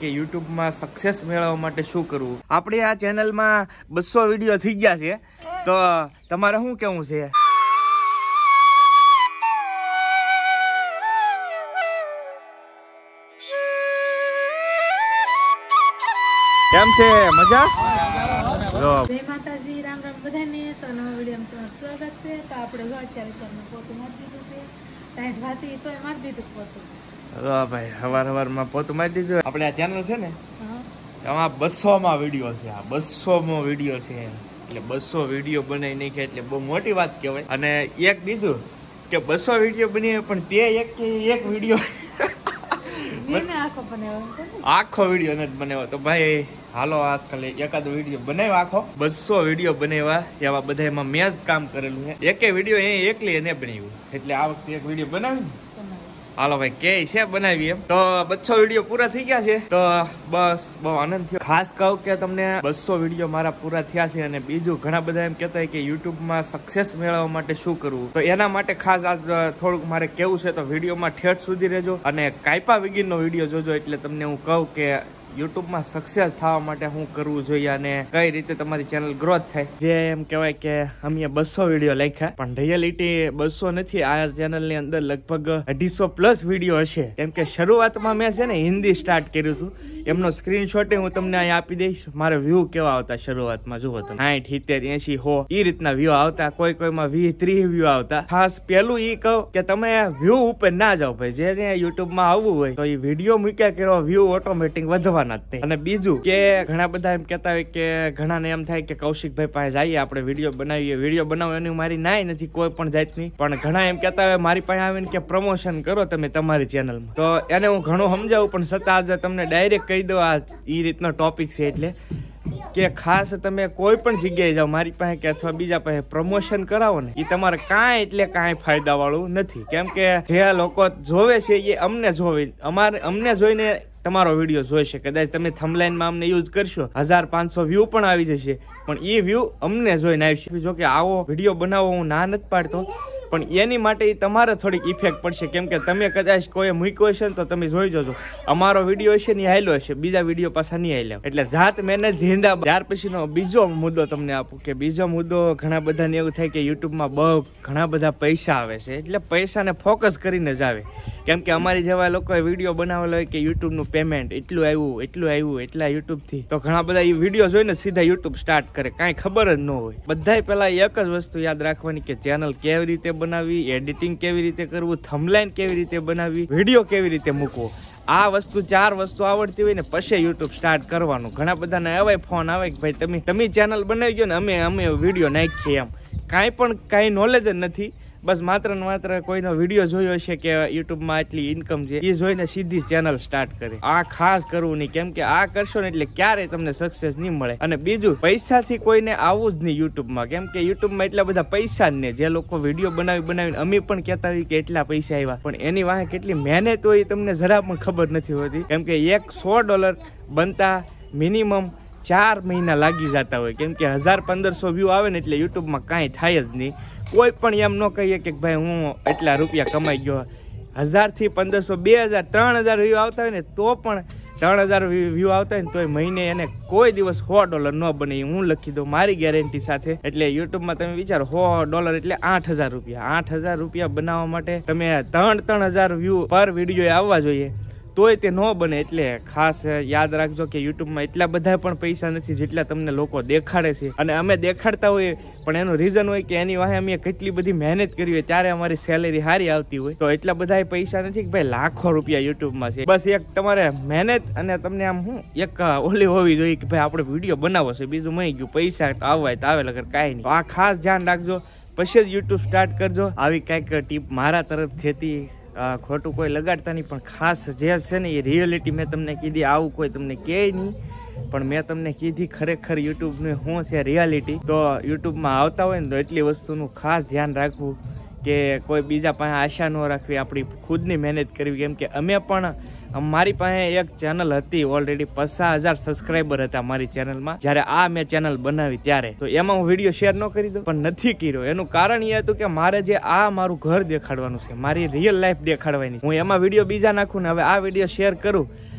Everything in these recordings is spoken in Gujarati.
કે યુટ્યુબમાં સક્સેસ મેળવવા માટે શું કરવું. આપણે આ ચેનલમાં 200 વિડીયો થઈ ગયા છે, તો તમારે શું કેવું છે? કેમ છે? મજા? જય માતાજી, રામ રામ બધાને. તો નવા વિડીયોમાં તમારું સ્વાગત છે. તો આપણે જો અત્યારે ઘરનું પોતું મારી દીધું છે, ટાઈટ વાતી તોય મારી દીધું પોતું. ભાઈ સવારમાં પોતું મારી દીધું. આપણે આ ચેનલ છે ને, આમાં 200માં વિડીયો છે. આ 200મો વિડીયો છે, એટલે 200 વિડીયો બનાવી નાખ્યા એટલે બહુ મોટી વાત કહેવાય. અને એક બીજું કે 200 વિડીયો બની પણ તે એક વિડીયો આખો વિડીયો નથી બનાવ્યો. તો ભાઈ હાલો આજકાલ એકાદો વિડીયો બનાવ્યો, આખો 200 વિડીયો બનાવ્યા. એમાં બધા એમાં મેં જ કામ કરેલું છે. એકે વિડીયો એકલી એને બનાવ્યું, એટલે આ વખતે એક વિડીયો બનાવ્યું. હાલો ભાઈ કે છે બનાવી એમ. તો 200 વિડીયો પૂરા થઈ ગયા છે, તો બસ બહુ આનંદ થયો. ખાસ કહું કે તમને 200 વિડીયો મારા પૂરા થયા છે. અને બીજું ઘણા બધા એમ કહેતા હોય કે યુટ્યુબમાં સક્સેસ મેળવવા માટે શું કરવું, તો એના માટે ખાસ આજ થોડુંક મારે કેવું છે. તો વિડીયોમાં ઠેઠ સુધી રહેજો અને કાયપા વિગીરનો વિડીયો જોજો, એટલે તમને હું કહું કે યુટ્યુબમાં સક્સેસ થવા માટે શું કરવું જોઈએ અને કઈ રીતે તમારી ચેનલ ગ્રોથ થાય. જે એમ કહેવાય કે અમે 200 વિડીયો લખ્યા, પણ રિયાલિટી 200 નથી. આ ચેનલની અંદર લગભગ 250+ વિડીયો હશે. કેમ કે શરૂઆતમાં મેં છે ને હિન્દી સ્ટાર્ટ કર્યું હતું. એમનો સ્ક્રીનશોટ હું તમને અહીંયા આપી દઈશ. મારે વ્યૂ કેવા આવતા શરૂઆતમાં જુઓ તમે, 60, 70, 80, 100 એ રીતના વ્યૂ આવતા. કોઈમાં 20-30 વ્યૂ આવતા. ખાસ પેલું એ કહું કે તમે વ્યૂ ઉપર ના જાઓ ભાઈ. જે યુટ્યુબમાં આવવું હોય તો એ વિડીયો મૂક્યા કરો, વ્યૂ ઓટોમેટિક વધવા. અને બીજું કે ઘણા બધા એમ કેતા હોય કે ઘણાને એમ થાય કે કૌશિકભાઈ પાસે જઈએ આપણે વિડીયો બનાવીએ. વિડીયો બનાવવાની મારી નાય નથી કોઈ પણ જાતની, પણ ઘણા એમ કેતા હોય મારી પાસે આવીને કે પ્રમોશન કરો તમે તમારી ચેનલમાં. તો એને હું ઘણું સમજાવું, પણ છતાં આજે તમને ડાયરેક્ટ કહી દઉં આ એ રીતનો ટોપિક છે. એટલે કે ખાસ તમે કોઈ પણ જગ્યાએ જાઓ મારી પાસે કે અથવા બીજા પાસે પ્રમોશન કરાવો ને, એ તમારે કાંઈ એટલે કાંઈ ફાયદા વાળું નથી. કેમ કે જે લોકો જોવે છે એ અમને જોવે, અમને જોઈને તમારો વિડીયો જોઈશે. કદાચ તમે થંબલાઈનમાં અમને યુઝ કરશો, 1500 વ્યૂ પણ આવી જશે, પણ એ વ્યૂ અમને જોઈને આવશે. જો કે આવો વિડીયો બનાવો હું ના નથી પાડતો, પણ એની માટે તમારે થોડીક ઇફેક્ટ પડશે. કેમ કે તમે કદાચ કોઈ મૂક્યો હશે ને તો તમે જોઈ જજો અમારો વિડીયો હશે ને હાલ્યો હશે, બીજા વિડીયો પાછા નહીં હાલ્યા. એટલે જાત મહેનત જિંદાબાદ. ત્યાર પછીનો બીજો મુદ્દો તમને આપું કે બીજો મુદ્દો ઘણા બધાને એવું થાય કે યુટ્યુબમાં બહુ ઘણા બધા પૈસા આવે છે, એટલે પૈસાને ફોકસ કરીને જ આવે. કેમ કે અમારી જેવા લોકોએ વિડીયો બનાવેલો હોય કે યુટ્યુબનું પેમેન્ટ એટલું આવ્યું એટલા યુટ્યુબથી, તો ઘણા બધા એ વિડીયો જોઈને સીધા યુટ્યુબ સ્ટાર્ટ કરે, કાંઈ ખબર જ ન હોય. બધાય પહેલા એક જ વસ્તુ યાદ રાખવાની કે ચેનલ કેવી રીતે બનાવવી, એડિટિંગ કેવી રીતે કરવું, થંબલાઈન કેવી રીતે બનાવવી, વિડીયો કેવી રીતે મૂકવો. આ વસ્તુ 4 વસ્તુ આવડતી હોય ને પછી યુટ્યુબ સ્ટાર્ટ કરવાનું. ઘણા બધાને એવા ફોન આવે કે ભાઈ તમે ચેનલ બનાવી ગયો ને અમે વિડીયો નાખીએ. એમ કાંઈ નોલેજ જ નથી. બસ માત્ર ને માત્ર કોઈનો વિડીયો જોયો હશે કે યુટ્યુબમાં આટલી ઇન્કમ છે, એ જોઈને સીધી ચેનલ સ્ટાર્ટ કરે. આ ખાસ કરવું નહીં, કેમ કે આ કરશો ને એટલે ક્યારેય તમને સક્સેસ નહીં મળે. અને બીજું, પૈસાથી કોઈને આવવું જ નહીં યુટ્યુબમાં. કેમ કે યુટ્યુબમાં એટલા બધા પૈસા જ નહીં. જે લોકો વિડીયો બનાવીને અમે પણ કહેતા હોય કે એટલા પૈસા આવ્યા, પણ એની વાંહે કેટલી મહેનત હોય તમને જરા પણ ખબર નથી હોતી. કેમ કે $100 બનતા મિનિમમ 4 મહિના લાગી જતા હોય. કેમ કે 1000-1500 વ્યૂ આવે ને એટલે યુટ્યુબમાં કાંઈ થાય જ નહીં. કોઈ પણ એમ ન કહીએ કે ભાઈ હું એટલા રૂપિયા કમાઈ ગયો. 1000 થી 1500, 2000, 3000 વ્યૂ આવતા હોય ને તો પણ 3000 વ્યૂ આવતા હોય ને તોય મહિને એને કોઈ દિવસ $100 ન બને. હું લખી દઉં મારી ગેરંટી સાથે. એટલે યુટ્યુબમાં તમે વિચારો $100 એટલે 8000 રૂપિયા. 8000 રૂપિયા બનાવવા માટે તમે 3000 વ્યૂ પર વિડીયો આવવા જોઈએ, તોય તે ન બને. એટલે ખાસ યાદ રાખજો કે યુટ્યુબમાં એટલા બધા પણ પૈસા નથી જેટલા તમને લોકો દેખાડે છે. અને અમે દેખાડતા હોઈએ પણ એનું રીઝન હોય કે એની વાહે અમે કેટલી બધી મહેનત કરી હોય ત્યારે અમારી સેલેરી સારી આવતી હોય. તો એટલા બધા પૈસા નથી કે ભાઈ લાખો રૂપિયા યુટ્યુબમાં છે. બસ એક તમારે મહેનત અને તમને આમ એક ઓલી હોવી જોઈએ કે ભાઈ આપણે વિડીયો બનાવવો છે, બીજું મળી ગયું પૈસા આવવાય તો આવે, લગર કાંઈ નહીં. આ ખાસ ધ્યાન રાખજો, પછી જ યુટ્યુબ સ્ટાર્ટ કરજો. આવી કંઈક ટીપ મારા તરફથી હતી. ખોટું કોઈ લગાડતા નહીં, પણ ખાસ જે છે ને એ રિયાલિટી મેં તમને કીધી. આવું કોઈ તમને કહે નહીં, પણ મેં તમને કીધી ખરેખર યુટ્યુબનું શું છે રિયાલિટી. તો યુટ્યુબમાં આવતા હોય ને તો એટલી વસ્તુનું ખાસ ધ્યાન રાખવું કે કોઈ બીજા પાસે આશા ન રાખવી, આપણી ખુદની મહેનત કરવી. કેમ કે અમે પણ મારી પાસે એક ચેનલ હતી ઓલરેડી, 50,000 સબસ્ક્રાઈબર હતા મારી ચેનલમાં જ્યારે આ મેં ચેનલ બનાવી ત્યારે. તો એમાં હું વિડીયો શેર ન કરી દઉં, પણ નથી કર્યો. એનું કારણ એ હતું કે મારે જે આ મારું ઘર દેખાડવાનું છે, મારી રિયલ લાઈફ દેખાડવાની. હું એમાં વિડીયો બીજા નાખું ને હવે આ વિડીયો શેર કરું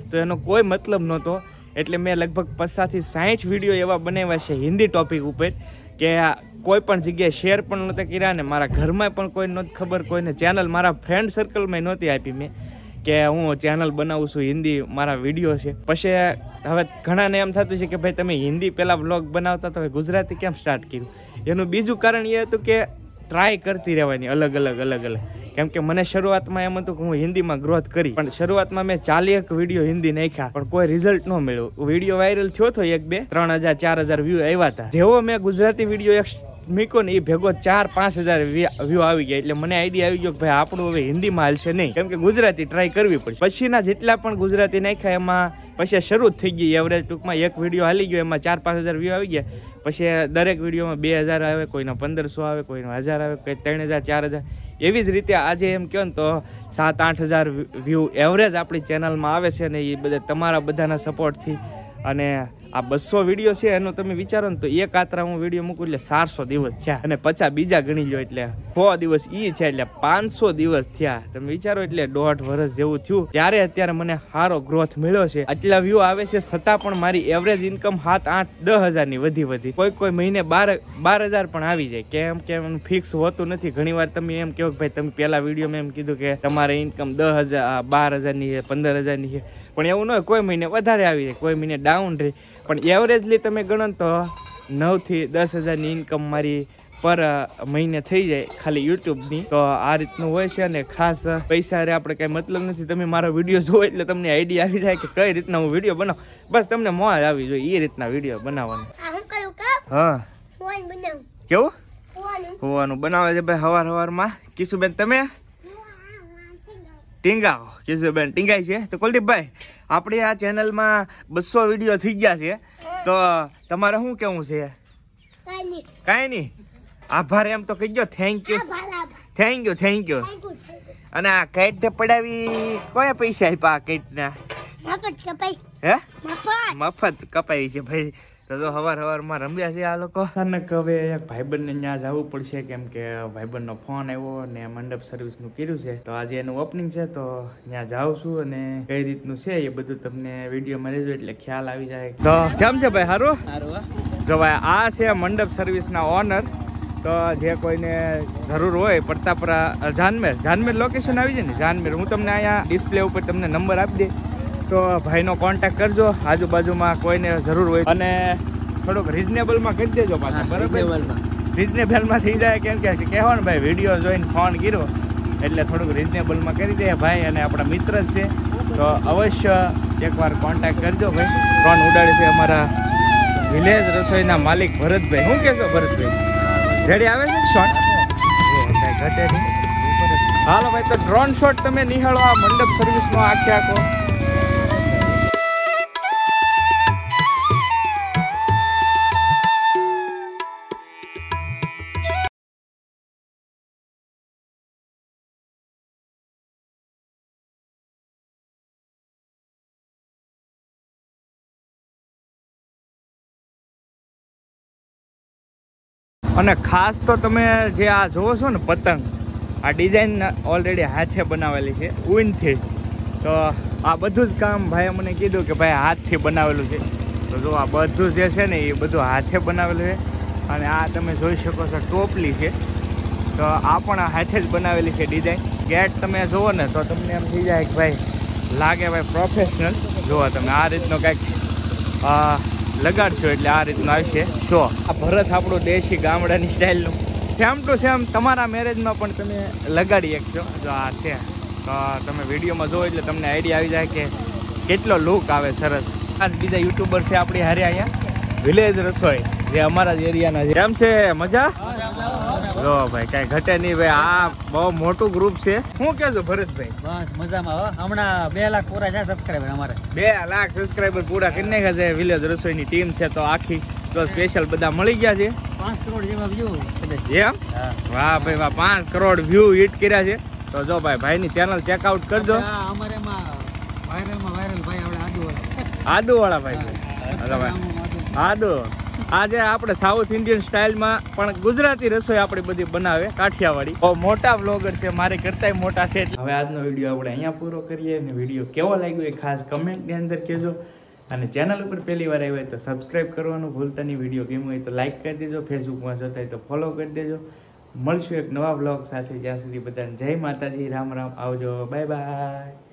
તો એનો કોઈ મતલબ નહોતો. એટલે મેં લગભગ 50 થી 60 વિડીયો એવા બનાવ્યા છે હિન્દી ટોપિક ઉપર કે કોઈ પણ જગ્યાએ શેર પણ નહોતા કર્યા ને મારા ઘરમાં પણ કોઈ નહોતી ખબર, કોઈને ચેનલ મારા ફ્રેન્ડ સર્કલમાં નહોતી આપી મેં કે હું ચેનલ બનાવું છું હિન્દી મારા વિડીયો છે. પછી હવે ઘણાને એમ થતું છે કે ભાઈ તમે હિન્દી પહેલાં વ્લોગ બનાવતા તો ગુજરાતી કેમ સ્ટાર્ટ કર્યું? એનું બીજું કારણ એ હતું કે ટ્રાય કરતી રહેવાની અલગ અલગ. કેમ કે મને શરૂઆતમાં એમ હતું કે હું હિન્દીમાં ગ્રોથ કરી, પણ શરૂઆતમાં મેં 40 વિડીયો હિન્દી નાખ્યા પણ કોઈ રિઝલ્ટ ન મળ્યું. વિડીયો વાયરલ થયો હતો 1-2 3,000-4,000 વ્યૂ આવ્યા હતા. જેવો મેં ગુજરાતી વિડીયો એક મીકો ને એ ભેગો 4-5 હજાર વ્યૂ આવી ગયા. એટલે મને આઈડિયા આવી ગયો કે ભાઈ આપણું હવે હિન્દીમાં હાલશે નહીં, કેમ કે ગુજરાતી ટ્રાય કરવી પડશે. પછીના જેટલા પણ ગુજરાતી નાખ્યા એમાં પછી શરૂ થઈ ગઈ એવરેજ. ટૂંકમાં એક વિડીયો હાલી ગયો એમાં 4-5 હજાર વ્યૂ આવી ગયા. પછી દરેક વિડીયોમાં 2,000 આવે, કોઈના 1,500 આવે, કોઈના 1,000 આવે, કોઈ 3,000-4,000. એવી જ રીતે આજે એમ કહો ને તો 7-8 હજાર વ્યૂ એવરેજ આપણી ચેનલમાં આવે છે ને એ બધા તમારા બધાના સપોર્ટથી. અને આ 200 વિડીયો છે એનું તમે વિચારો ને તો એક આતરા હું વિડીયો મૂકું એટલે 400 દિવસ થયા અને 50 બીજા ગણી લો એટલે 100 દિવસ ઈ થયા એટલે 500 દિવસ થયા. તમે વિચારો એટલે 1.5 વર્ષ જેવું થયું ત્યારે અત્યારે મને સારો ગ્રોથ મળ્યો છે. આટલા વ્યૂ આવે છે છતાં પણ મારી એવરેજ ઇન્કમ 7-8-10 હજારની વધી કોઈ મહિને 12,000 પણ આવી જાય. કેમ કે એનું ફિક્સ હોતું નથી. ઘણી વાર તમે એમ કહો કે ભાઈ તમે પહેલા વિડીયોમાં એમ કીધું કે તમારે ઇન્કમ 10,000 12,000ની છે 15,000ની છે, પણ એવું ન હોય. કોઈ મહિને વધારે આવી જાય, કોઈ મહિને ડાઉન રહે, પણ એવરેજલી તમે ગણો તો 9,000 થી 10,000ની ઇન્કમ મારી પર મહિને થઈ જાય ખાલી યુટ્યુબની. તો આ રીતનું હોય છે. અને ખાસ પૈસા રે આપણે કઈ મતલબ નથી. તમે મારો વિડીયો જોવો એટલે તમને આઈડિયા આવી જાય કે કઈ રીતના હું વિડીયો બનાવું. બસ તમને મોજ આવી જોઈએ એ રીતના વિડીયો બનાવવાનો. હા કેવું હોવાનું બનાવે છે ભાઈ સવારમાં. કિશુબેન તમે ટીંગાઓ, કિશુબેન ટીંગાય છે. તો કુલદીપભાઈ આપણે આ ચેનલમાં 200 વિડીયો થઈ ગયા છે, તો તમારે શું કેવું છે? કાંઈ નહીં, આભાર એમ તો કહીજો. Thank you. અને આ કઈટ પડાવી કયા પૈસા આપ્યા? આ કઈટના મફત કપાવી છે ભાઈ. તો સવારમાં રમ્યા છે આ લોકો. અચાનક હવે એક ભાઈબંધને ત્યાં જવું પડશે કેમ કે ભાઈબંધનો ફોન આવ્યો ને મંડપ સર્વિસનું કર્યું છે, તો આજે એનું ઓપનિંગ છે. તો ત્યાં જાઉં છું અને કઈ રીતનું છે એ બધું તમને વિડીયોમાં લેજો એટલે ખ્યાલ આવી જાય. તો કેમ છે ભાઈ? સારું. જો ભાઈ આ છે મંડપ સર્વિસના ઓનર. તો જે કોઈને જરૂર હોય પડતાપરા જાનમેર લોકેશન આવી જાય ને જાનમેર, હું તમને અહીંયા ડિસ્પ્લે ઉપર તમને નંબર આપી દે તો ભાઈનો કોન્ટેક્ટ કરજો. આજુબાજુમાં કોઈને જરૂર હોય અને થોડુંક રિઝનેબલમાં કરી દેજો પાછા. બરાબર, રિઝનેબલમાં થઈ જાય. કેમ કે કહેવો ને ભાઈ વિડીયો જોઈને ફોન કર્યો એટલે થોડુંક રિઝનેબલમાં કરી દે ભાઈ. અને આપણા મિત્ર જ છે તો અવશ્ય એકવાર કોન્ટેક્ટ કરજો ભાઈ. ડ્રોન ઉડાડે છે અમારા વિલેજ રસોઈના માલિક ભરતભાઈ. શું કહેશો ભરતભાઈ? રેડી આવે છે શોટ? કઈ ઘટે નહીં. હાલો ભાઈ, તો ડ્રોન શોટ તમે નિહાળો આ મંડપ સર્વિસનો આખો. અને ખાસ તો તમે જે આ જોવો છો ને પતંગ, આ ડિઝાઇન ઓલરેડી હાથે બનાવેલી છે ઊનથી. તો આ બધું જ કામ ભાઈએ મને કીધું કે ભાઈ હાથથી બનાવેલું છે. તો જો આ બધું જે છે ને એ બધું હાથે બનાવેલું છે. અને આ તમે જોઈ શકો છો ટોપલી છે, તો આ પણ હાથે જ બનાવેલી છે ડિઝાઇન. ગેટ તમે જુઓ ને તો તમને એમ થઈ જાય કે ભાઈ લાગે ભાઈ પ્રોફેશનલ. જુઓ તમે આ રીતનો કંઈક લગાડશો એટલે આ રીતનું આવશે. જો આ ભરત આપણું દેશી ગામડાની સ્ટાઇલનું સેમ ટુ સેમ તમારા મેરેજમાં પણ તમે લગાડી શકશો. જો આ છે તો તમે વિડીયોમાં જુઓ એટલે તમને આઈડિયા આવી જાય કે કેટલો લુક આવે સરસ. ખાસ બીજા યુટ્યુબર છે આપણી હારે અહીંયા વિલેજ રસોઈ, જે અમારા જ એરિયાના છે. કેમ છે? મજા? જો ભાઈ કઈ ઘટે નહીં ભાઈ. આ બહુ મોટું ગ્રુપ છે. શું કહેજો ભરતભાઈ? બસ મજામાં. હમણાં 2 લાખ પૂરા છે સબસ્ક્રાઈબર. અમારે 2 લાખ સબસ્ક્રાઈબર પૂરા કરી નાખ્યા છે. વિલેજ રસોઈની ટીમ છે તો આખી તો સ્પેશિયલ બધા મળી ગયા છે. 5 કરોડ જેવા વ્યૂ. એમ? વાહ ભાઈ વાહ, 5 કરોડ વ્યૂ હિટ કર્યા છે. તો જો ભાઈની ચેનલ ચેકઆઉટ કરજો. અમારે વાયરલ ભાઈ આપણે આદુવાળા ભાઈ. આદુ આજે આપણે સાઉથ ઇન્ડિયન સ્ટાઇલમાં પણ ગુજરાતી રસોઈ આપણી બધી બનાવે કાઠિયાવાડી. બહુ મોટા બ્લોગર છે, મારે કરતાંય મોટા છે. હવે આજનો વિડીયો આપણે અહીંયા પૂરો કરીએ અને વિડીયો કેવો લાગ્યો એ ખાસ કમેન્ટની અંદર કહેજો. અને ચેનલ ઉપર પહેલી વાર આવ્યા હોય તો સબસ્ક્રાઇબ કરવાનું ભૂલતા નહીં. વિડીયો ગમ્યો હોય તો લાઈક કરી દેજો, ફેસબુકમાં જોતા હોય તો ફોલો કરી દેજો. મળશું એક નવા બ્લોગ સાથે. જ્યાં સુધી બધાને જય માતાજી, રામ રામ, આવજો, બાય બાય.